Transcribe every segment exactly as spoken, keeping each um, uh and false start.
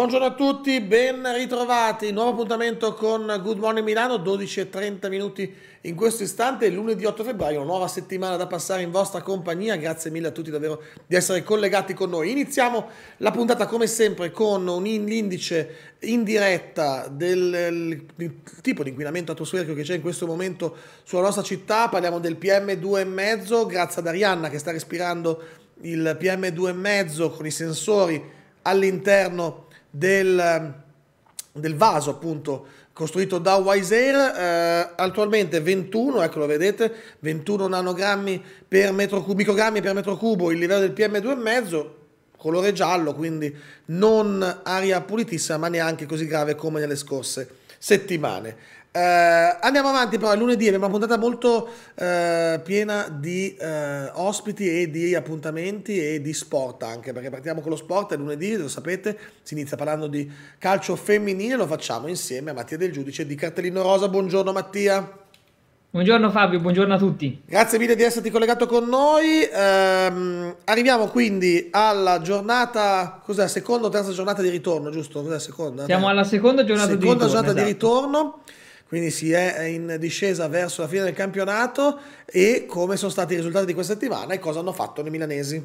Buongiorno a tutti, ben ritrovati. Nuovo appuntamento con Good Morning Milano, dodici e trenta minuti in questo istante, lunedì otto febbraio, una nuova settimana da passare in vostra compagnia. Grazie mille a tutti davvero di essere collegati con noi. Iniziamo la puntata come sempre con un indice in diretta del, del tipo di inquinamento atmosferico che c'è in questo momento sulla nostra città. Parliamo del P M due virgola cinque, grazie ad Arianna che sta respirando il P M due virgola cinque con i sensori all'interno del, del vaso appunto costruito da Wise Air. Eh, attualmente ventuno, ecco lo vedete, ventuno nanogrammi per metro cubo, microgrammi per metro cubo il livello del P M due virgola cinque, colore giallo, quindi non aria pulitissima ma neanche così grave come nelle scorse settimane. Eh, andiamo avanti, però è lunedì, abbiamo una puntata molto eh, piena di eh, ospiti e di appuntamenti e di sport anche, perché partiamo con lo sport, è lunedì, lo sapete, si inizia parlando di calcio femminile, lo facciamo insieme a Mattia Del Giudice di Cartellino Rosa. Buongiorno Mattia. Buongiorno Fabio, buongiorno a tutti. Grazie mille di esserti collegato con noi. Ehm, arriviamo quindi alla giornata, cos'è, la seconda o terza giornata di ritorno, giusto? Cos'è, seconda? Siamo alla seconda giornata seconda di ritorno. giornata esatto. di ritorno, quindi si è in discesa verso la fine del campionato. E come sono stati i risultati di questa settimana e cosa hanno fatto le milanesi?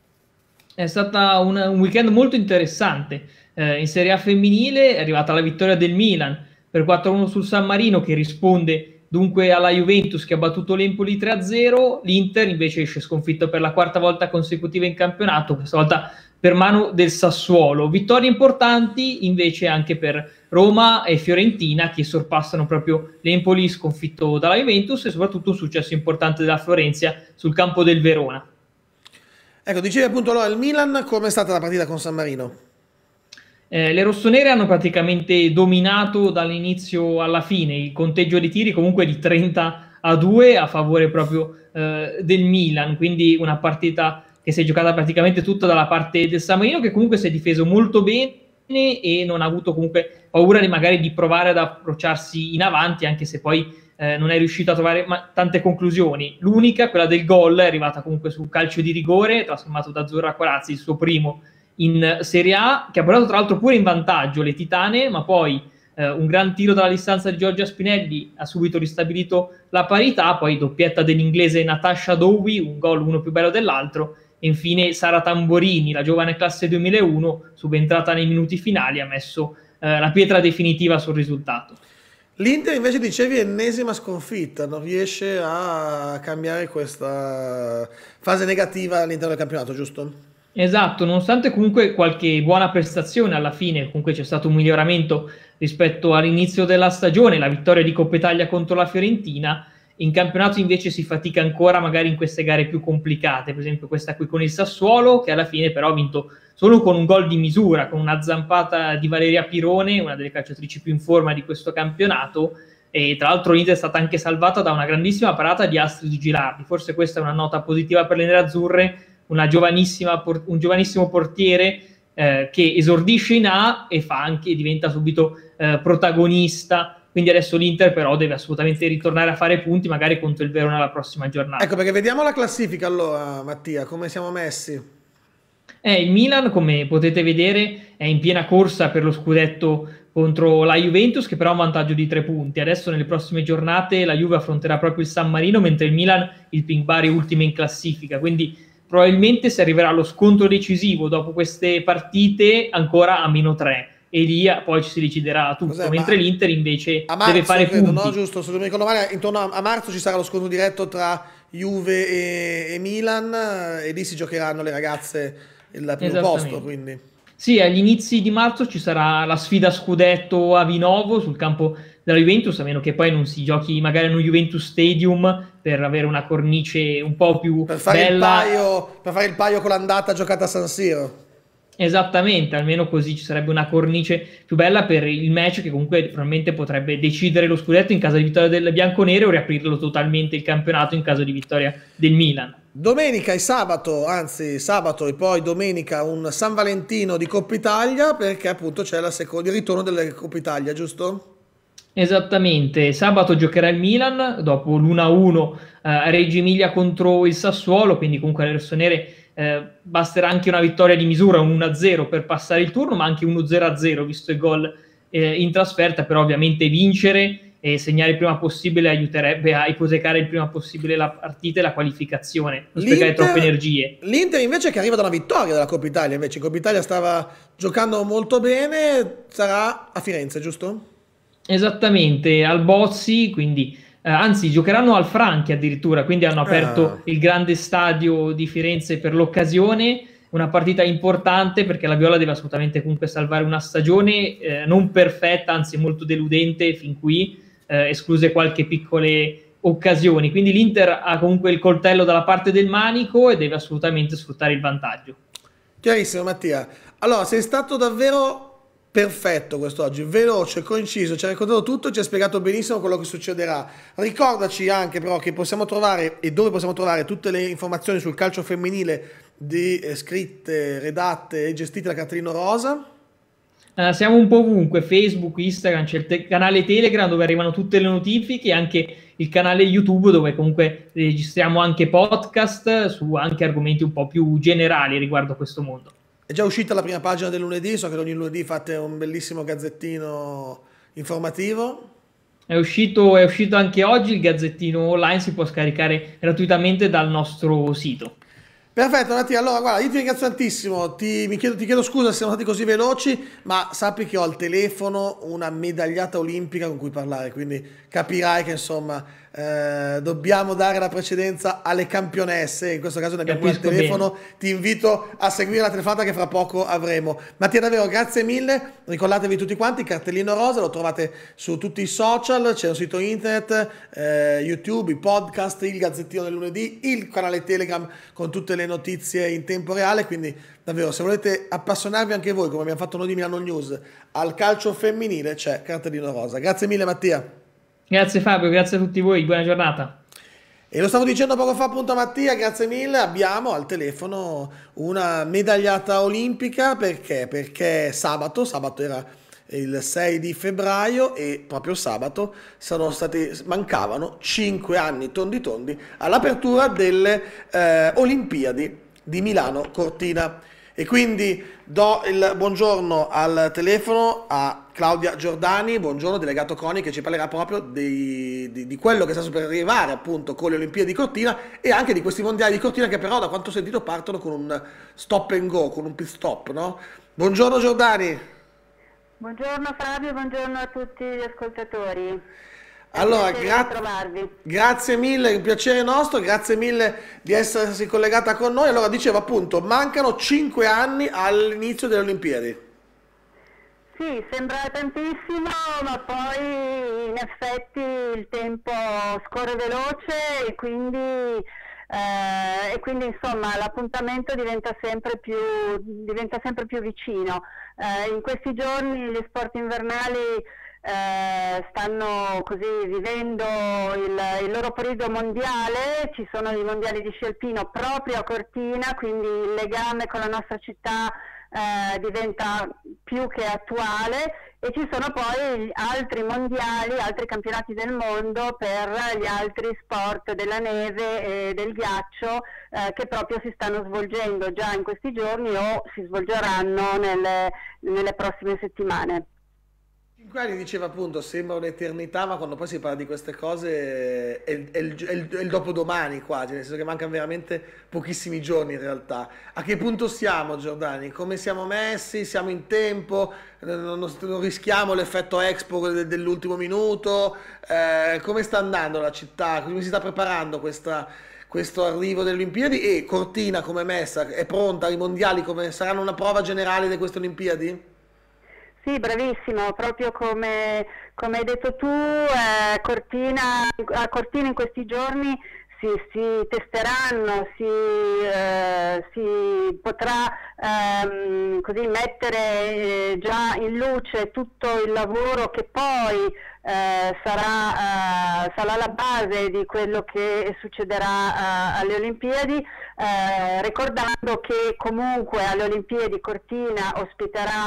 È stato un, un weekend molto interessante. Eh, in Serie A femminile è arrivata la vittoria del Milan per quattro a uno sul San Marino, che risponde dunque alla Juventus che ha battuto l'Empoli tre a zero. L'Inter invece esce sconfitto per la quarta volta consecutiva in campionato, questa volta per mano del Sassuolo. Vittorie importanti invece anche per Roma e Fiorentina, che sorpassano proprio l'Empoli sconfitto dalla Juventus, e soprattutto un successo importante della Florenzi sul campo del Verona. Ecco, dicevi appunto allora il Milan, come è stata la partita con San Marino? Eh, le rossonere hanno praticamente dominato dall'inizio alla fine, il conteggio di tiri comunque di trenta a due a favore proprio eh, del Milan, quindi una partita che si è giocata praticamente tutta dalla parte del San Marino, che comunque si è difeso molto bene e non ha avuto comunque paura di magari di provare ad approcciarsi in avanti, anche se poi eh, non è riuscito a trovare tante conclusioni. L'unica, quella del gol, è arrivata comunque sul calcio di rigore trasformato da Azzurra Corazzi, il suo primo in Serie A, che ha portato tra l'altro pure in vantaggio le titane, ma poi eh, un gran tiro dalla distanza di Giorgia Spinelli ha subito ristabilito la parità, poi doppietta dell'inglese Natasha Dowie, un gol uno più bello dell'altro, e infine Sara Tamborini, la giovane classe duemilauno, subentrata nei minuti finali, ha messo eh, la pietra definitiva sul risultato. L'Inter invece, dicevi, ennesima sconfitta, non riesce a cambiare questa fase negativa all'interno del campionato, giusto? Esatto, nonostante comunque qualche buona prestazione alla fine, comunque c'è stato un miglioramento rispetto all'inizio della stagione, la vittoria di Coppa Italia contro la Fiorentina. In campionato invece si fatica ancora magari in queste gare più complicate, per esempio questa qui con il Sassuolo, che alla fine però ha vinto solo con un gol di misura, con una zampata di Valeria Pirone, una delle calciatrici più in forma di questo campionato, e tra l'altro l'Inter è stata anche salvata da una grandissima parata di Astrid Gilardi. Forse questa è una nota positiva per le nerazzurre, una giovanissima, un giovanissimo portiere eh, che esordisce in A e fa anche, diventa subito eh, protagonista. Quindi adesso l'Inter però deve assolutamente ritornare a fare punti, magari contro il Verona la prossima giornata. Ecco, perché vediamo la classifica allora, Mattia, come siamo messi? Eh, il Milan, come potete vedere, è in piena corsa per lo scudetto contro la Juventus, che però ha un vantaggio di tre punti. Adesso nelle prossime giornate la Juve affronterà proprio il San Marino, mentre il Milan, il Pink Bari, ultima in classifica. Quindi probabilmente si arriverà allo scontro decisivo dopo queste partite ancora a meno tre. E lì poi ci si deciderà tutto. Cos'è, mentre l'Inter invece marzo, deve fare credo, punti. No, giusto, se non mi ricordo male, intorno a, a marzo ci sarà lo scontro diretto tra Juve e, e Milan, e lì si giocheranno le ragazze il primo posto, quindi. Sì, agli inizi di marzo ci sarà la sfida scudetto a Vinovo sul campo della Juventus, a meno che poi non si giochi magari in un Juventus Stadium per avere una cornice un po' più per fare bella. Il paio, per fare il paio con l'andata giocata a San Siro. Esattamente, almeno così ci sarebbe una cornice più bella per il match, che comunque probabilmente potrebbe decidere lo scudetto in caso di vittoria del bianconero o riaprirlo totalmente il campionato in caso di vittoria del Milan. Domenica e sabato, anzi sabato e poi domenica un San Valentino di Coppa Italia, perché appunto c'è la seconda, il ritorno delle Coppa Italia, giusto? Esattamente, sabato giocherà il Milan dopo l'uno a uno eh, a Reggio Emilia contro il Sassuolo, quindi comunque le rossonere eh, basterà anche una vittoria di misura, un uno a zero per passare il turno, ma anche uno zero a zero visto i gol eh, in trasferta, però ovviamente vincere e segnare il prima possibile aiuterebbe a ipotecare il prima possibile la partita e la qualificazione, non sprecare troppe energie. L'Inter invece, che arriva da una vittoria della Coppa Italia, invece in Coppa Italia stava giocando molto bene, sarà a Firenze, giusto? Esattamente, al Bozzi, quindi eh, anzi giocheranno al Franchi addirittura, quindi hanno aperto ah. il grande stadio di Firenze per l'occasione, una partita importante perché la Viola deve assolutamente comunque salvare una stagione eh, non perfetta, anzi molto deludente fin qui, eh, escluse qualche piccole occasioni, quindi l'Inter ha comunque il coltello dalla parte del manico e deve assolutamente sfruttare il vantaggio. Chiarissimo, Mattia. Allora, sei stato davvero perfetto quest'oggi, veloce, conciso, ci hai raccontato tutto, ci hai spiegato benissimo quello che succederà. Ricordaci anche però che possiamo trovare e dove possiamo trovare tutte le informazioni sul calcio femminile di, eh, scritte, redatte e gestite da Cartellino Rosa. Uh, siamo un po' ovunque, Facebook, Instagram, c'è il te- canale Telegram dove arrivano tutte le notifiche, e anche il canale YouTube dove comunque registriamo anche podcast su anche argomenti un po' più generali riguardo questo mondo. È già uscita la prima pagina del lunedì, so che ogni lunedì fate un bellissimo gazzettino informativo. È uscito, è uscito anche oggi il gazzettino online, si può scaricare gratuitamente dal nostro sito. Perfetto Mattia, allora guarda, io ti ringrazio tantissimo, ti, mi chiedo, ti chiedo scusa se siamo stati così veloci, ma sappi che ho al telefono una medagliata olimpica con cui parlare, quindi capirai che insomma eh, dobbiamo dare la precedenza alle campionesse, in questo caso ne abbiamo al telefono, bene. Ti invito a seguire la telefonata che fra poco avremo. Mattia, davvero grazie mille, ricordatevi tutti quanti, Cartellino Rosa, lo trovate su tutti i social, c'è un sito internet, eh, YouTube, i podcast, il gazzettino del lunedì, il canale Telegram con tutte le notizie in tempo reale, quindi davvero se volete appassionarvi anche voi come abbiamo fatto noi di Milano News al calcio femminile c'è Cartellino Rosa. Grazie mille Mattia. Grazie Fabio, grazie a tutti voi, buona giornata. E lo stavo dicendo poco fa appunto a Mattia, grazie mille, abbiamo al telefono una medagliata olimpica, perché? Perché sabato, sabato era il sei di febbraio e proprio sabato sono stati, mancavano cinque anni tondi tondi all'apertura delle eh, Olimpiadi di Milano Cortina. E quindi do il buongiorno al telefono a Claudia Giordani, buongiorno, delegato CONI, che ci parlerà proprio di, di, di quello che sta per arrivare appunto con le Olimpiadi di Cortina e anche di questi mondiali di Cortina che però da quanto ho sentito partono con un stop and go, con un pit stop, no? Buongiorno Giordani. Buongiorno Fabio, buongiorno a tutti gli ascoltatori. Allora, gra grazie mille, un piacere nostro, grazie mille di essersi collegata con noi. Allora, dicevo appunto, mancano cinque anni all'inizio delle Olimpiadi. Sì, sembra tantissimo, ma poi in effetti il tempo scorre veloce e quindi, eh, e quindi insomma l'appuntamento diventa sempre più, diventa sempre più vicino. Eh, in questi giorni gli sport invernali Eh, stanno così vivendo il, il loro periodo mondiale, ci sono i mondiali di sci alpino proprio a Cortina, quindi il legame con la nostra città eh, diventa più che attuale, e ci sono poi altri mondiali, altri campionati del mondo per gli altri sport della neve e del ghiaccio eh, che proprio si stanno svolgendo già in questi giorni o si svolgeranno nelle, nelle prossime settimane. cinque anni, diceva appunto, sembra un'eternità, ma quando poi si parla di queste cose è, è, il, è, il, è il dopodomani quasi, nel senso che mancano veramente pochissimi giorni in realtà. A che punto siamo, Giordani? Come siamo messi? Siamo in tempo? Non, non, non rischiamo l'effetto Expo dell'ultimo minuto? Eh, come sta andando la città? Come si sta preparando questa, questo arrivo delle Olimpiadi? E Cortina come messa? È pronta? I mondiali come saranno una prova generale di queste Olimpiadi? Sì, bravissimo, proprio come, come hai detto tu, eh, Cortina, a Cortina in questi giorni si, si testeranno, si, eh, si potrà ehm, così mettere eh, già in luce tutto il lavoro che poi eh, sarà, eh, sarà la base di quello che succederà eh, alle Olimpiadi, eh, ricordando che comunque alle Olimpiadi Cortina ospiterà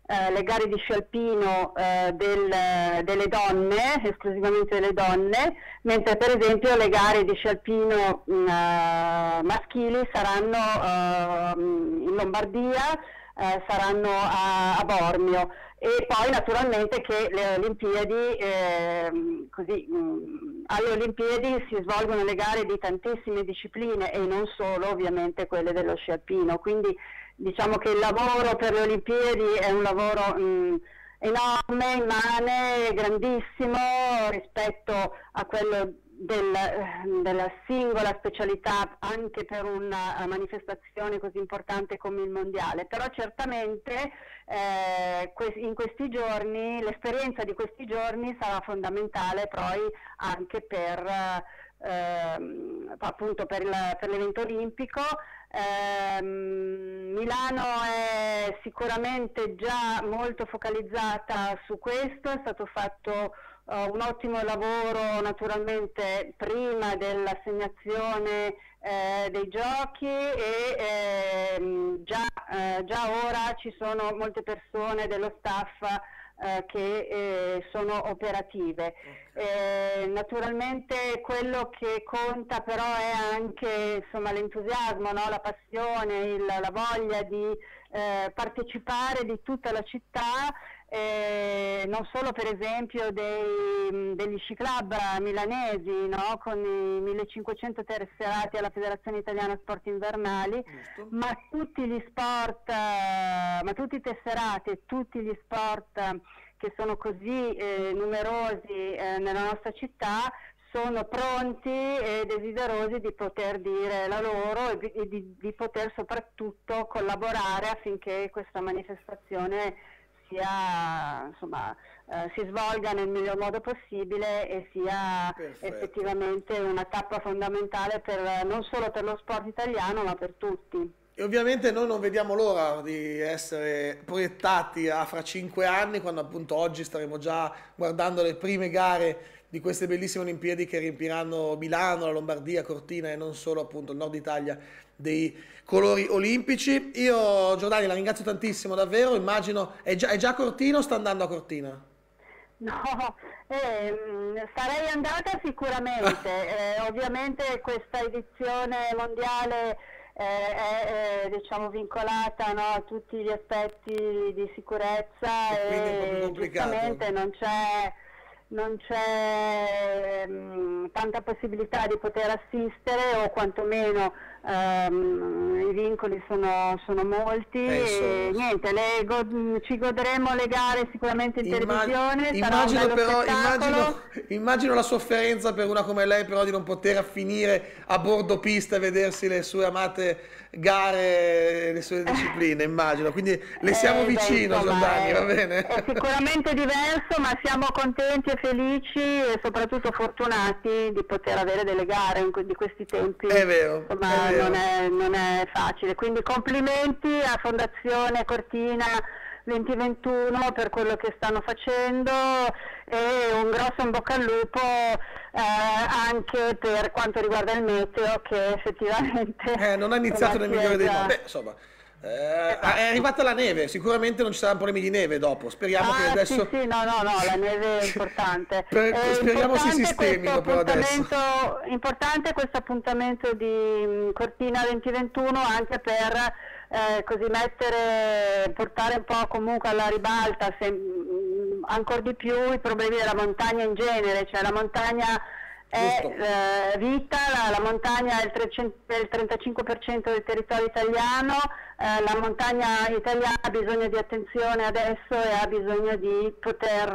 eh, le gare di sci alpino eh, del, delle donne, esclusivamente delle donne, mentre per esempio le gare di sci alpino mh, maschili saranno uh, in Lombardia, uh, saranno a, a Bormio, e poi naturalmente che le Olimpiadi, eh, così, mh, alle Olimpiadi si svolgono le gare di tantissime discipline e non solo ovviamente quelle dello sci alpino, quindi diciamo che il lavoro per le Olimpiadi è un lavoro mh, enorme, immane, grandissimo rispetto a quello del, della singola specialità anche per una manifestazione così importante come il mondiale, però certamente eh, in questi giorni, l'esperienza di questi giorni sarà fondamentale poi anche per eh, appunto per, il, per l'evento olimpico. Eh, Milano è sicuramente già molto focalizzata su questo, è stato fatto Uh, un ottimo lavoro naturalmente prima dell'assegnazione eh, dei giochi e eh, già, eh, già ora ci sono molte persone dello staff eh, che eh, sono operative. Eh, naturalmente quello che conta però è anche insomma, l'entusiasmo, no? La passione, il, la voglia di eh, partecipare di tutta la città. Eh, non solo per esempio dei, degli sci club milanesi, no? Con i millecinquecento tesserati alla Federazione Italiana Sport Invernali, Giusto. ma tutti gli sport, eh, ma tutti i tesserati e tutti gli sport che sono così eh, numerosi eh, nella nostra città sono pronti e desiderosi di poter dire la loro e di, di, di poter soprattutto collaborare affinché questa manifestazione sia, insomma, eh, si svolga nel miglior modo possibile e sia Perfetto. effettivamente una tappa fondamentale per, non solo per lo sport italiano ma per tutti. E ovviamente noi non vediamo l'ora di essere proiettati a fra cinque anni, quando appunto oggi staremo già guardando le prime gare di queste bellissime Olimpiadi che riempiranno Milano, la Lombardia, Cortina e non solo appunto il nord Italia dei colori olimpici. Io Giordani la ringrazio tantissimo davvero, immagino è già, è già a Cortina o sta andando a Cortina? No, eh, sarei andata sicuramente, eh, ovviamente questa edizione mondiale eh, è eh, diciamo vincolata, no, a tutti gli aspetti di sicurezza e, e giustamente non c'è non c'è um, tanta possibilità di poter assistere o quantomeno um, i vincoli sono, sono molti Penso. e niente, le go ci godremo le gare sicuramente in Immag televisione. Immagino però immagino, immagino la sofferenza per una come lei però di non poter finire a bordo pista e vedersi le sue amate gare, le sue discipline, immagino, quindi le siamo eh, vicino, Giordani, va bene? È sicuramente diverso, ma siamo contenti e felici e soprattutto fortunati di poter avere delle gare in di questi tempi. È vero, insomma, è vero. Non, è, non è facile, quindi complimenti a Fondazione Cortina venti ventuno per quello che stanno facendo e un grosso in bocca al lupo eh, anche per quanto riguarda il meteo che effettivamente eh, non ha iniziato nel migliore dei modi. Beh, insomma, eh, è arrivata la neve, sicuramente non ci saranno problemi di neve dopo, speriamo ah, che adesso sì, sì, no no no la neve è importante. per, eh, speriamo si sistemino però adesso. Importante questo appuntamento di Cortina venti ventuno anche per Eh, così mettere, portare un po' comunque alla ribalta se, mh, ancora di più i problemi della montagna in genere, cioè la montagna è eh, vita, la, la montagna è il, è il trentacinque per cento del territorio italiano, eh, la montagna italiana ha bisogno di attenzione adesso e ha bisogno di poter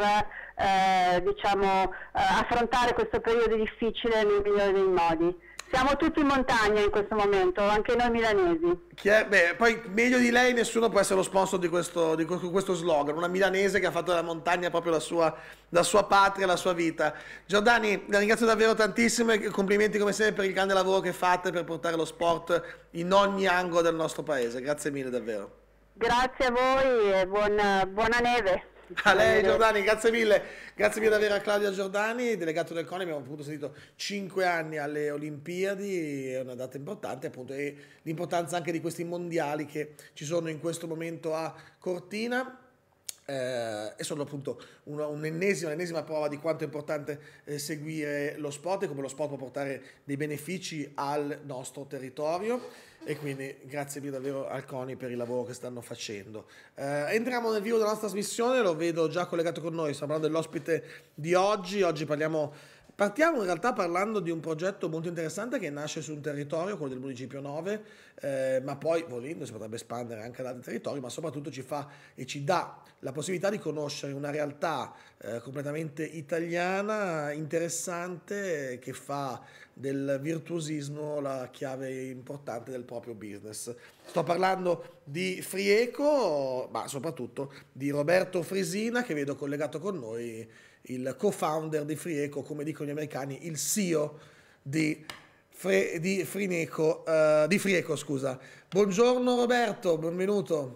eh, diciamo, eh, affrontare questo periodo difficile nel migliore dei modi. Siamo tutti in montagna in questo momento, anche noi milanesi. Chi è? Beh, poi meglio di lei nessuno può essere lo sponsor di questo, di questo slogan, una milanese che ha fatto della montagna proprio la sua, la sua patria, la sua vita. Giordani, la ringrazio davvero tantissimo e complimenti come sempre per il grande lavoro che fate per portare lo sport in ogni angolo del nostro paese. Grazie mille davvero. Grazie a voi e buona, buona neve. A lei Giordani, grazie mille, grazie mille davvero a Claudia Giordani, delegato del CONI. Abbiamo appunto sentito cinque anni alle Olimpiadi, è una data importante appunto e l'importanza anche di questi mondiali che ci sono in questo momento a Cortina. Eh, e sono appunto una- un'ennesima, l'ennesima prova di quanto è importante eh, seguire lo sport e come lo sport può portare dei benefici al nostro territorio. E quindi grazie mille davvero al CONI per il lavoro che stanno facendo. Eh, entriamo nel vivo della nostra trasmissione, lo vedo già collegato con noi, stiamo parlando dell'ospite di oggi. Oggi parliamo, partiamo in realtà parlando di un progetto molto interessante che nasce su un territorio, quello del Municipio nove, eh, ma poi volendo si potrebbe espandere anche ad altri territori, ma soprattutto ci fa e ci dà la possibilità di conoscere una realtà eh, completamente italiana, interessante, che fa del virtuosismo la chiave importante del proprio business. Sto parlando di Frieco, ma soprattutto di Roberto Frisina, che vedo collegato con noi, il co-founder di Frieco, come dicono gli americani, il C E O di, Fre- di, Frineco, eh, di Frieco, scusa. Buongiorno Roberto, benvenuto.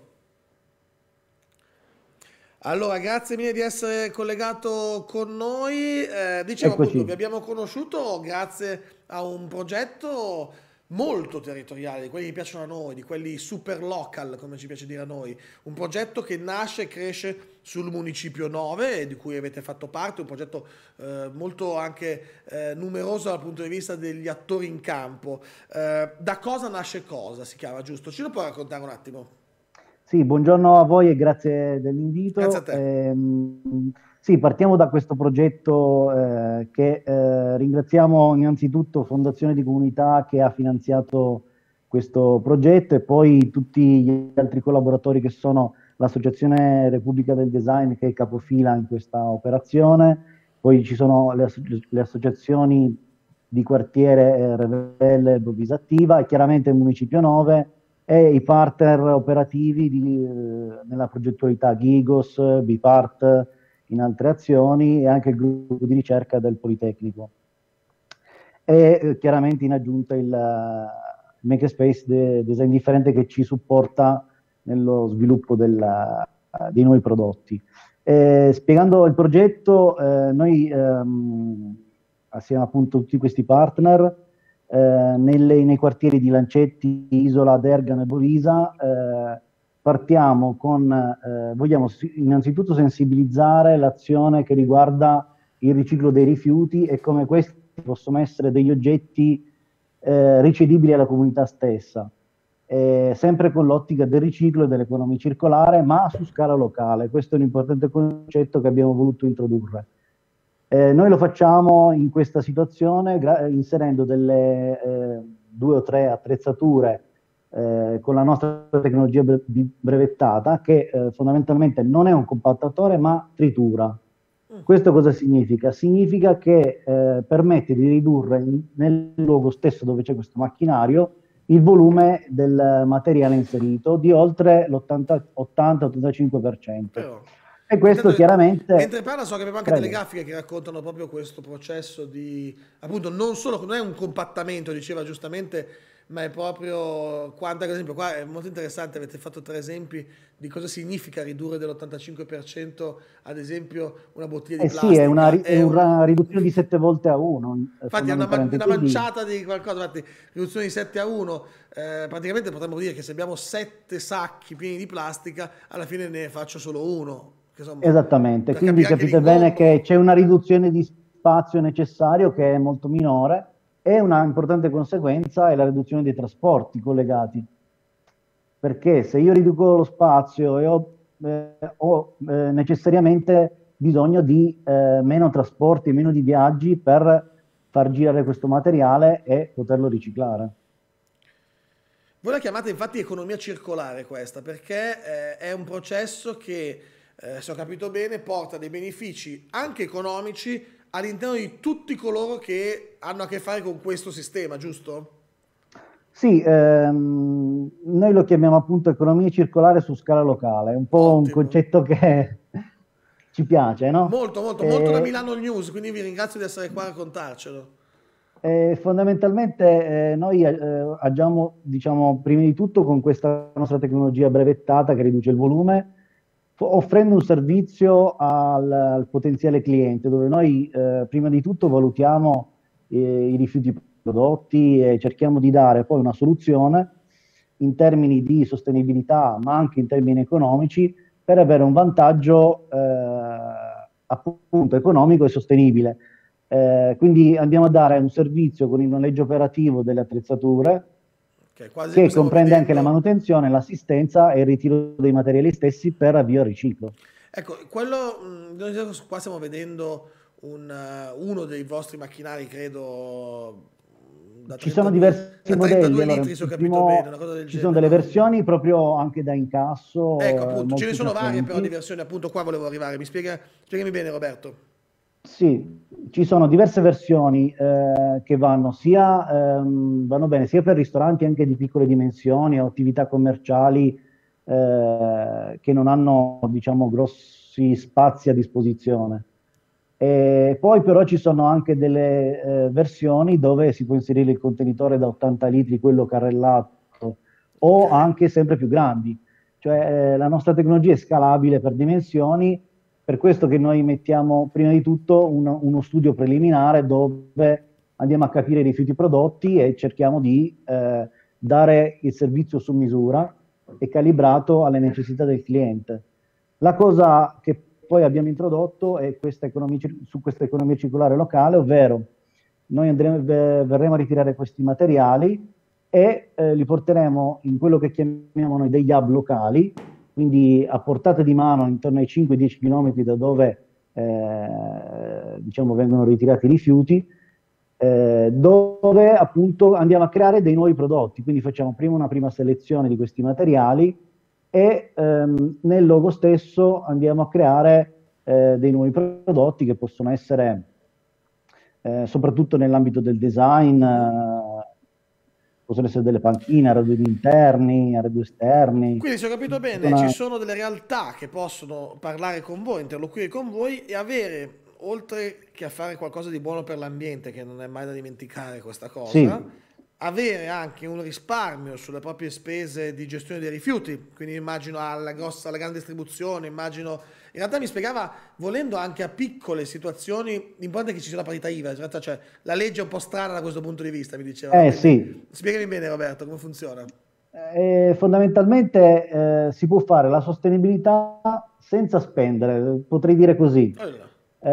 Allora, grazie mille di essere collegato con noi. Eh, dicevo appunto, vi Eccoci. abbiamo conosciuto grazie a un progetto molto territoriale, di quelli che piacciono a noi, di quelli super local, come ci piace dire a noi. Un progetto che nasce e cresce sul Municipio nove, di cui avete fatto parte, un progetto eh, molto anche eh, numeroso dal punto di vista degli attori in campo. Eh, da cosa nasce cosa, si chiama, giusto? Ce lo puoi raccontare un attimo? Sì, buongiorno a voi e Grazie grazie a dell'invito. te. Ehm, sì, partiamo da questo progetto eh, che eh, ringraziamo innanzitutto Fondazione di Comunità che ha finanziato questo progetto e poi tutti gli altri collaboratori che sono l'Associazione Repubblica del Design che è capofila in questa operazione, poi ci sono le, asso- le associazioni di quartiere eh, Revelle e Bovisa Attiva e chiaramente il Municipio nove e i partner operativi di, eh, nella progettualità Gigos, Bipart, in altre azioni e anche il gruppo di ricerca del Politecnico. E eh, chiaramente in aggiunta il uh, Makerspace de Design Differente che ci supporta nello sviluppo della, uh, dei nuovi prodotti. Eh, spiegando il progetto, eh, noi ehm, assieme appunto a tutti questi partner Eh, nelle, nei quartieri di Lancetti, Isola, Dergano e Bovisa eh, partiamo con, eh, vogliamo innanzitutto sensibilizzare l'azione che riguarda il riciclo dei rifiuti e come questi possono essere degli oggetti eh, ricevibili alla comunità stessa, eh, sempre con l'ottica del riciclo e dell'economia circolare, ma su scala locale. Questo è un importante concetto che abbiamo voluto introdurre. Eh, noi lo facciamo in questa situazione inserendo delle eh, due o tre attrezzature eh, con la nostra tecnologia bre brevettata che eh, fondamentalmente non è un compattatore ma tritura. Questo cosa significa? Significa che eh, permette di ridurre in, nel luogo stesso dove c'è questo macchinario il volume del materiale inserito di oltre l'ottanta ottantacinque per cento. Però, E questo intanto, chiaramente... mentre parla so che abbiamo anche Prego. delle grafiche che raccontano proprio questo processo di, appunto, non solo, non è un compattamento, diceva giustamente, ma è proprio quanto, ad esempio, qua è molto interessante, avete fatto tre esempi di cosa significa ridurre dell'ottantacinque per cento, ad esempio, una bottiglia di Eh plastica. sì, è una, ri- È è un- una riduzione di sette volte a uno, Infatti è una, man- fondamentalmente. una Quindi, manciata di qualcosa, infatti, riduzione di sette a uno, eh, praticamente potremmo dire che se abbiamo sette sacchi pieni di plastica, alla fine ne faccio solo uno. Che insomma, esattamente, per quindi capire anche capite bene l'ingombo. che c'è una riduzione di spazio necessario che è molto minore e una importante conseguenza è la riduzione dei trasporti collegati. Perché se io riduco lo spazio e ho, eh, ho eh, necessariamente bisogno di eh, meno trasporti, meno di viaggi per far girare questo materiale e poterlo riciclare. Voi la chiamate infatti economia circolare questa, perché eh, è un processo che, eh, se ho capito bene, porta dei benefici anche economici all'interno di tutti coloro che hanno a che fare con questo sistema, giusto? Sì, ehm, noi lo chiamiamo appunto economia circolare su scala locale, è un po' un Ottimo. concetto che ci piace, no? Molto, molto, molto da Eh, Milano News, quindi vi ringrazio di essere qua a raccontarcelo. Eh, fondamentalmente eh, noi eh, agiamo, diciamo, prima di tutto con questa nostra tecnologia brevettata che riduce il volume, offrendo un servizio al, al potenziale cliente, dove noi eh, prima di tutto valutiamo eh, i rifiuti prodotti e cerchiamo di dare poi una soluzione in termini di sostenibilità, ma anche in termini economici, per avere un vantaggio eh, appunto economico e sostenibile. Eh, quindi andiamo a dare un servizio con il noleggio operativo delle attrezzature, okay, quasi che comprende vedendo... anche la manutenzione, l'assistenza e il ritiro dei materiali stessi per avvio al riciclo. Ecco, quello, noi qua stiamo vedendo un, uno dei vostri macchinari, credo, da ci sono diversi da modelli, allora, litri, se ho capito primo, bene, una cosa del ci genere, sono delle no? versioni proprio anche da incasso. Ecco, appunto, molto ce ne sono varie però di potenti. versioni, appunto qua volevo arrivare, mi spiega, spiegami bene Roberto. Sì, ci sono diverse versioni eh, che vanno sia ehm, vanno bene sia per ristoranti anche di piccole dimensioni o attività commerciali eh, che non hanno, diciamo, grossi spazi a disposizione. E poi però ci sono anche delle eh, versioni dove si può inserire il contenitore da ottanta litri, quello carrellato, o Okay. anche sempre più grandi. Cioè eh, la nostra tecnologia è scalabile per dimensioni, per questo che noi mettiamo prima di tutto uno, uno studio preliminare dove andiamo a capire i rifiuti prodotti e cerchiamo di eh, dare il servizio su misura e calibrato alle necessità del cliente. La cosa che poi abbiamo introdotto è questa economia, su questa economia circolare locale, ovvero noi andremo, verremo a ritirare questi materiali e eh, li porteremo in quello che chiamiamo noi degli hub locali, quindi a portata di mano intorno ai cinque dieci chilometri da dove eh, diciamo, vengono ritirati i rifiuti, eh, dove appunto andiamo a creare dei nuovi prodotti, quindi facciamo prima una prima selezione di questi materiali e ehm, nel logo stesso andiamo a creare eh, dei nuovi prodotti che possono essere eh, soprattutto nell'ambito del design, eh, possono essere delle panchine, arredui interni, arredui esterni. Quindi se ho capito bene, Una... ci sono delle realtà che possono parlare con voi, interloquire con voi e avere, oltre che a fare qualcosa di buono per l'ambiente, che non è mai da dimenticare questa cosa, Sì. avere anche un risparmio sulle proprie spese di gestione dei rifiuti, quindi immagino alla grossa, alla grande distribuzione, immagino, in realtà mi spiegava, volendo anche a piccole situazioni, l'importante è che ci sia la parità I V A, in realtà cioè, la legge è un po' strana da questo punto di vista, mi diceva. Eh sì. Spiegami bene Roberto, come funziona? Eh, fondamentalmente eh, si può fare la sostenibilità senza spendere, potrei dire così. Allora.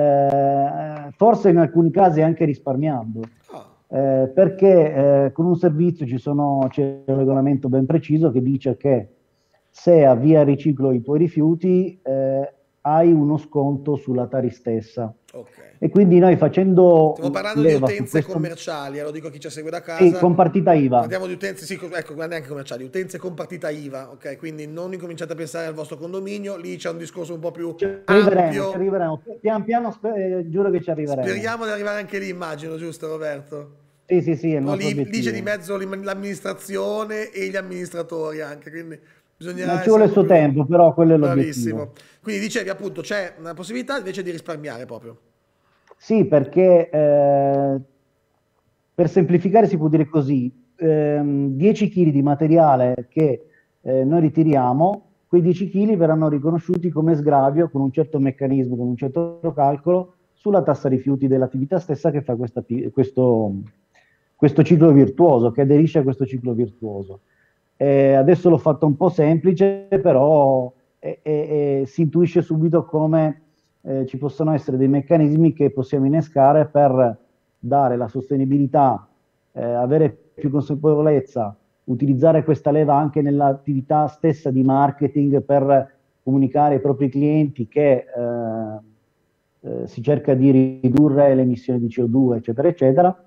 Eh, forse in alcuni casi anche risparmiando. Oh. Eh, perché eh, con un servizio ci sono, c'è un regolamento ben preciso che dice che se avvia il riciclo i tuoi rifiuti eh, hai uno sconto sulla Tari stessa. Okay. E quindi noi facendo stiamo parlando di utenze questo... commerciali, eh, lo dico a chi ci segue da casa. Sì, con partita I V A. Parliamo di utenze, sì, ecco, neanche commerciali, utenze con partita I V A, ok? Quindi non incominciate a pensare al vostro condominio, lì c'è un discorso un po' più ci arriveremo, ampio. Ci arriveremo, pian piano eh, giuro che ci arriveremo. Speriamo di arrivare anche lì, immagino, giusto Roberto? Sì, sì, sì, è il nostro lì, lì c'è di obiettivo. mezzo l'amministrazione e gli amministratori anche, quindi bisognerà... Ma ci vuole il suo più... tempo, però quello è Bravissimo. l'obiettivo. Quindi dicevi appunto c'è una possibilità invece di risparmiare proprio. Sì, perché eh, per semplificare si può dire così, ehm, dieci chili di materiale che eh, noi ritiriamo, quei dieci chili verranno riconosciuti come sgravio con un certo meccanismo, con un certo calcolo, sulla tassa rifiuti dell'attività stessa che fa questa, questo, questo ciclo virtuoso, che aderisce a questo ciclo virtuoso. Eh, adesso l'ho fatto un po' semplice, però eh, eh, si intuisce subito come eh, ci possono essere dei meccanismi che possiamo innescare per dare la sostenibilità, eh, avere più consapevolezza, utilizzare questa leva anche nell'attività stessa di marketing per comunicare ai propri clienti che eh, eh, si cerca di ridurre le emissioni di C O due, eccetera, eccetera,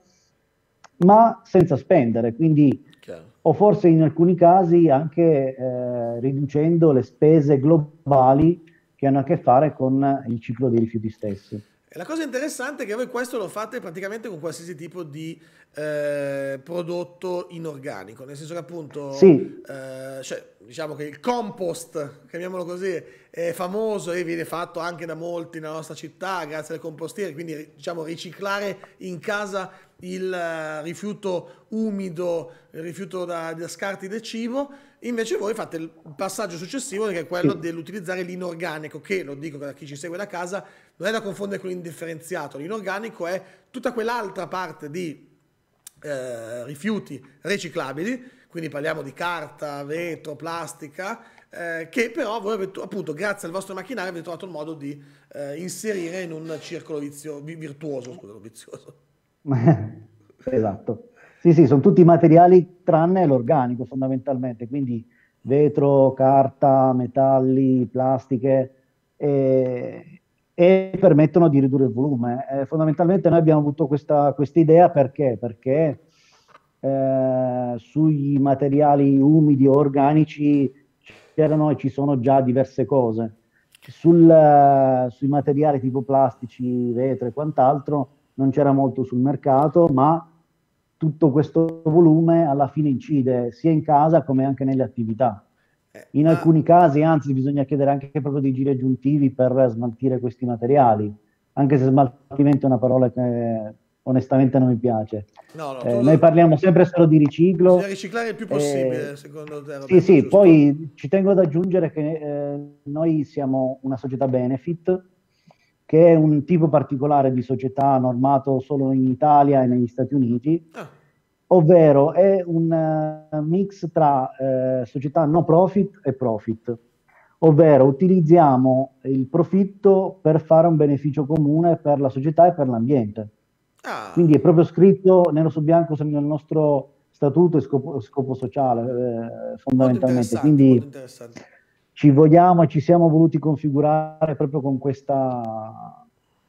ma senza spendere, quindi Chiaro. O forse in alcuni casi anche eh, riducendo le spese globali che hanno a che fare con il ciclo dei rifiuti stessi. E la cosa interessante è che voi questo lo fate praticamente con qualsiasi tipo di eh, prodotto inorganico, nel senso che appunto, sì. eh, cioè, diciamo che il compost, chiamiamolo così, è famoso e viene fatto anche da molti nella nostra città grazie alle compostiere, quindi diciamo riciclare in casa il uh, rifiuto umido, il rifiuto da, da scarti del cibo. Invece voi fate il passaggio successivo che è quello sì. dell'utilizzare l'inorganico, che lo dico da chi ci segue da casa, non è da confondere con l'indifferenziato. L'inorganico è tutta quell'altra parte di eh, rifiuti riciclabili, quindi parliamo di carta, vetro, plastica, eh, che però voi avete, appunto, grazie al vostro macchinario avete trovato il modo di eh, inserire in un circolo vizio, vi- virtuoso, scusa, non vizioso. Esatto. Sì, sì, sono tutti materiali tranne l'organico fondamentalmente, quindi vetro, carta, metalli, plastiche e, e permettono di ridurre il volume. Eh, fondamentalmente noi abbiamo avuto questa idea perché? Perché eh, sui materiali umidi o organici c'erano e ci sono già diverse cose. Sul, eh, sui materiali tipo plastici, vetro e quant'altro non c'era molto sul mercato, ma tutto questo volume alla fine incide sia in casa come anche nelle attività. Eh, In ma alcuni casi, anzi, bisogna chiedere anche proprio dei giri aggiuntivi per smaltire questi materiali, anche se smaltimento è una parola che onestamente non mi piace. no, no, tu, Eh, noi parliamo sempre solo di bisogna riciclo. riciclare il più eh, possibile, secondo te, sì, Roberto, sì, giusto? poi ci tengo ad aggiungere che eh, noi siamo una società benefit, che è un tipo particolare di società normato solo in Italia e negli Stati Uniti, Ah, ovvero è un eh, mix tra eh, società no profit e profit, ovvero utilizziamo il profitto per fare un beneficio comune per la società e per l'ambiente. ah, Quindi è proprio scritto nero su bianco nel nostro statuto e scopo, scopo sociale, eh, molto fondamentalmente. interessante, molto Quindi interessante. ci vogliamo e ci siamo voluti configurare proprio con questa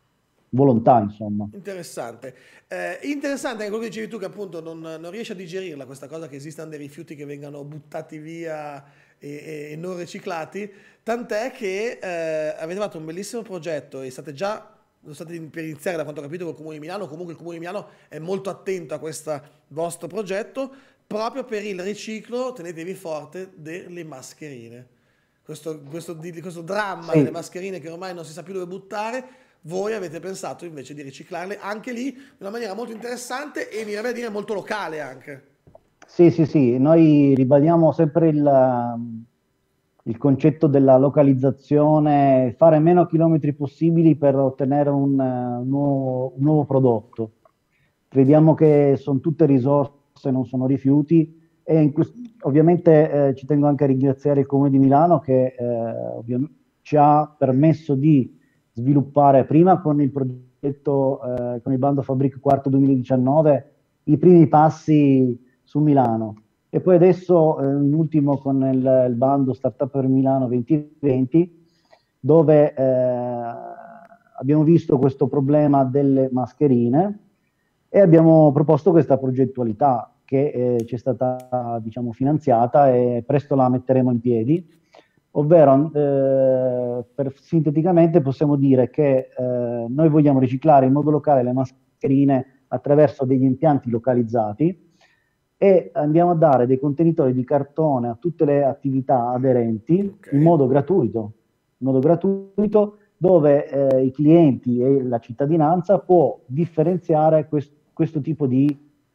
volontà, insomma. Interessante. Eh, interessante anche quello che dicevi tu, che appunto non, non riesci a digerirla questa cosa che esistano dei rifiuti che vengano buttati via e, e non riciclati, tant'è che eh, avete fatto un bellissimo progetto e state già, lo state per iniziare da quanto ho capito col Comune di Milano, comunque il Comune di Milano è molto attento a questo vostro progetto, proprio per il riciclo, tenetevi forte, delle mascherine. Questo, questo, di- questo dramma delle Sì, mascherine che ormai non si sa più dove buttare, voi avete pensato invece di riciclarle anche lì in una maniera molto interessante e mi viene a dire molto locale anche. sì, sì, sì, noi ribadiamo sempre il, um, il concetto della localizzazione, fare meno chilometri possibili per ottenere un, eh, un nuovo, un nuovo prodotto. Crediamo che sono tutte risorse, non sono rifiuti e in quest- ovviamente eh, ci tengo anche a ringraziare il Comune di Milano che eh, ovvi- ci ha permesso di sviluppare prima con il progetto, eh, con il bando Fabric Quarto duemiladiciannove, i primi passi su Milano. E poi adesso, eh, in ultimo, con il, il bando Startup per Milano duemilaventi, dove eh, abbiamo visto questo problema delle mascherine e abbiamo proposto questa progettualità che eh, ci è stata, diciamo, finanziata e presto la metteremo in piedi. Ovvero, eh, per, sinteticamente possiamo dire che eh, noi vogliamo riciclare in modo locale le mascherine attraverso degli impianti localizzati e andiamo a dare dei contenitori di cartone a tutte le attività aderenti Ok. in modo gratuito, in modo gratuito dove eh, i clienti e la cittadinanza può differenziare quest- questo tipo di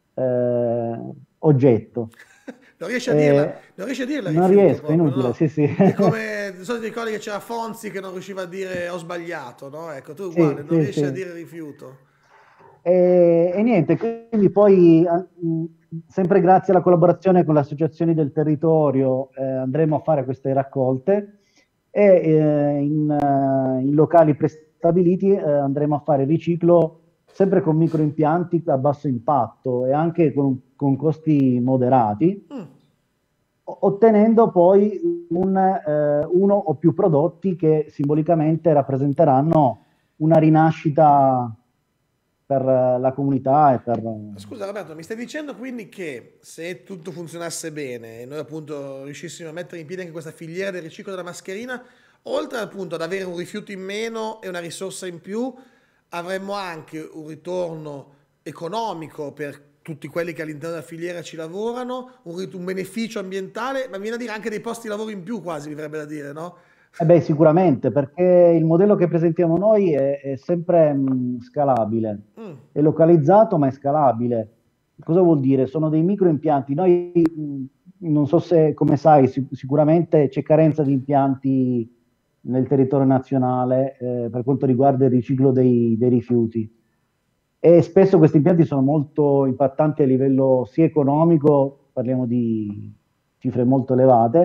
eh, oggetto. Non riesci a dirla, Eh, non riesci a dirla non rifiuto riesco, è proprio, inutile, no? sì, sì. È come, non so se ti ricordi che c'era Fonzi che non riusciva a dire ho sbagliato, no? Ecco, tu uguale, Sì, non sì, riesci a sì. dire rifiuto. E, e niente, quindi poi eh, mh, sempre grazie alla collaborazione con le associazioni del territorio eh, andremo a fare queste raccolte e eh, in, eh, in locali prestabiliti eh, andremo a fare il riciclo sempre con microimpianti a basso impatto e anche con, con costi moderati, Mm. o- ottenendo poi un, eh, uno o più prodotti che simbolicamente rappresenteranno una rinascita per eh, la comunità e per... Scusa Roberto, mi stai dicendo quindi che se tutto funzionasse bene e noi appunto riuscissimo a mettere in piedi anche questa filiera del riciclo della mascherina, oltre appunto ad avere un rifiuto in meno e una risorsa in più, avremmo anche un ritorno economico per tutti quelli che all'interno della filiera ci lavorano, un, rit- un beneficio ambientale, ma viene a dire anche dei posti di lavoro in più quasi, mi verrebbe da dire, no? Eh beh, sicuramente, perché il modello che presentiamo noi è, è sempre mh, scalabile, Mm, è localizzato ma è scalabile. Cosa vuol dire? Sono dei microimpianti. Noi, mh, non so se, come sai, sic- sicuramente c'è carenza di impianti nel territorio nazionale eh, per quanto riguarda il riciclo dei, dei rifiuti. E spesso questi impianti sono molto impattanti a livello sia economico, parliamo di cifre molto elevate,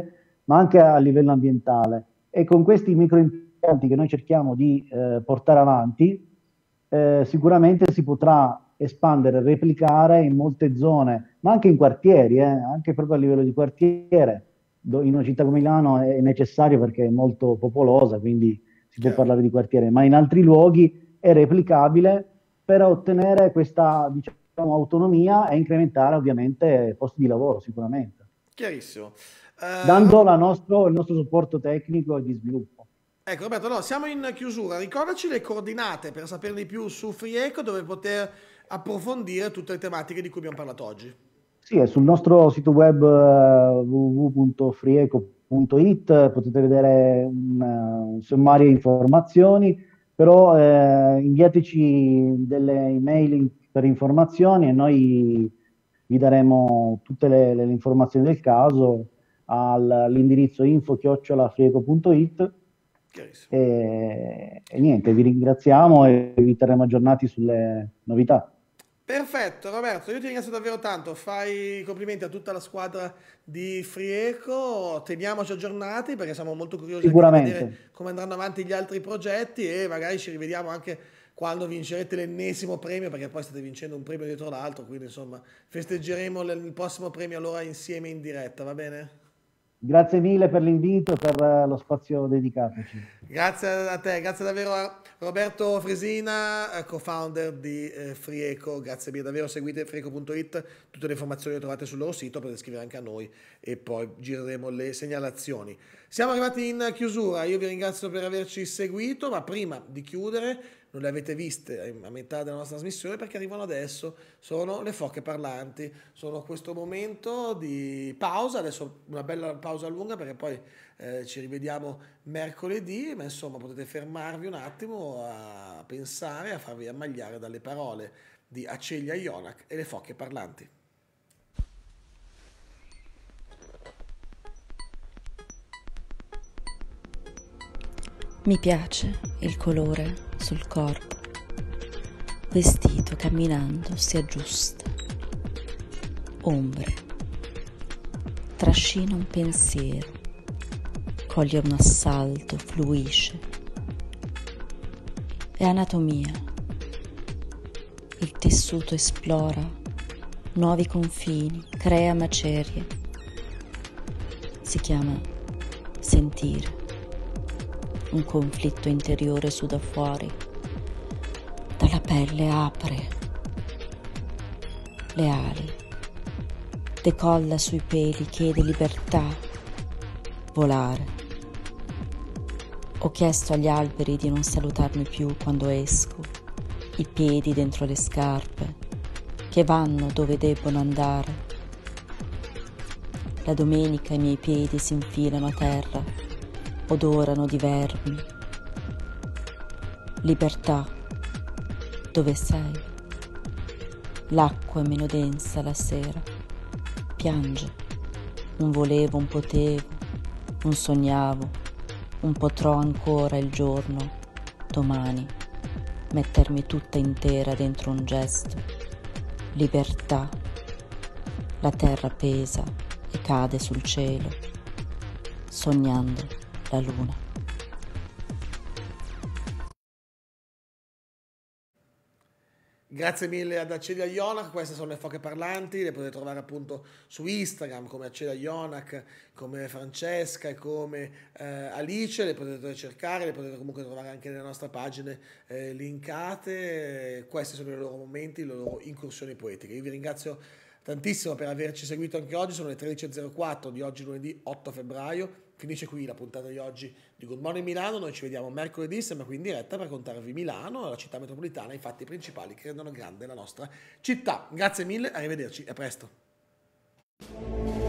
ma anche a livello ambientale. E con questi microimpianti che noi cerchiamo di eh, portare avanti, eh, sicuramente si potrà espandere, replicare in molte zone, ma anche in quartieri, eh, anche proprio a livello di quartiere. In una città come Milano è necessario perché è molto popolosa, quindi si può parlare di quartiere, ma in altri luoghi è replicabile per ottenere questa, diciamo, autonomia e incrementare ovviamente posti di lavoro sicuramente. Chiarissimo. Uh, Dando la nostro, il nostro supporto tecnico e di sviluppo. Ecco Roberto, no, siamo in chiusura, ricordaci le coordinate per saperne di più su FreeEco, dove poter approfondire tutte le tematiche di cui abbiamo parlato oggi. Sì, è sul nostro sito web uh, w w w punto freeeco punto it, potete vedere un, un sommario di informazioni, però eh, inviateci delle email per informazioni e noi vi daremo tutte le, le informazioni del caso all'indirizzo info chiocciola freeeco punto it e, e niente, vi ringraziamo e vi terremo aggiornati sulle novità. Perfetto Roberto, io ti ringrazio davvero tanto, fai complimenti a tutta la squadra di FreeEco, teniamoci aggiornati perché siamo molto curiosi di vedere come andranno avanti gli altri progetti e magari ci rivediamo anche quando vincerete l'ennesimo premio, perché poi state vincendo un premio dietro l'altro, quindi insomma festeggeremo il prossimo premio allora insieme in diretta, va bene? Grazie mille per l'invito e per lo spazio dedicatoci. Grazie a te, grazie davvero a Roberto Fresina, co-founder di eh, FreeEco, grazie mille davvero, seguite freeeco punto it, tutte le informazioni le trovate sul loro sito, potete scrivere anche a noi e poi gireremo le segnalazioni. Siamo arrivati in chiusura, io vi ringrazio per averci seguito, ma prima di chiudere, non le avete viste a metà della nostra trasmissione perché arrivano adesso, sono le foche parlanti, sono questo momento di pausa, adesso una bella pausa lunga perché poi eh, ci rivediamo mercoledì, ma insomma potete fermarvi un attimo a pensare, a farvi ammagliare dalle parole di Acelia Ionak e le foche parlanti. Mi piace il colore sul corpo, vestito camminando si aggiusta, ombre, trascina un pensiero, coglie un assalto, fluisce, è anatomia, il tessuto esplora nuovi confini, crea macerie, si chiama sentire. Un conflitto interiore su da fuori, dalla pelle apre le ali, decolla sui peli, chiede libertà, volare. Ho chiesto agli alberi di non salutarmi più quando esco, i piedi dentro le scarpe, che vanno dove debbono andare. La domenica i miei piedi si infilano a terra, odorano di vermi. Libertà, dove sei? L'acqua è meno densa la sera, piange, un volevo, un potevo, un sognavo, un potrò ancora il giorno, domani, mettermi tutta intera dentro un gesto. Libertà, la terra pesa e cade sul cielo, sognando la luna. Grazie mille ad Acelia Ionak, queste sono le foche parlanti, le potete trovare appunto su Instagram come Acelia Ionak, come Francesca e come eh, Alice, le potete cercare, le potete comunque trovare anche nelle nostre pagine eh, linkate, questi sono i loro momenti, le loro incursioni poetiche. Io vi ringrazio tantissimo per averci seguito anche oggi, sono le tredici e zero quattro di oggi lunedì otto febbraio. Finisce qui la puntata di oggi di Good Morning Milano, noi ci vediamo mercoledì, sempre qui in diretta per raccontarvi Milano, la città metropolitana, i fatti principali che rendono grande la nostra città. Grazie mille, arrivederci e a presto.